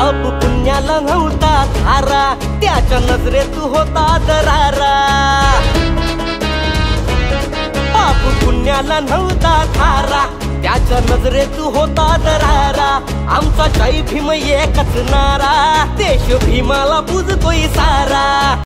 पाप पुण्याला नव्हता धारा, त्याच्या नजरेत होता दरारा। पाप पुण्याला नव्हता धारा, त्याच्या नजरेत होता दरारा। आमचा जय भीम एकच नारा, देश भीमाला बुजतोय सारा।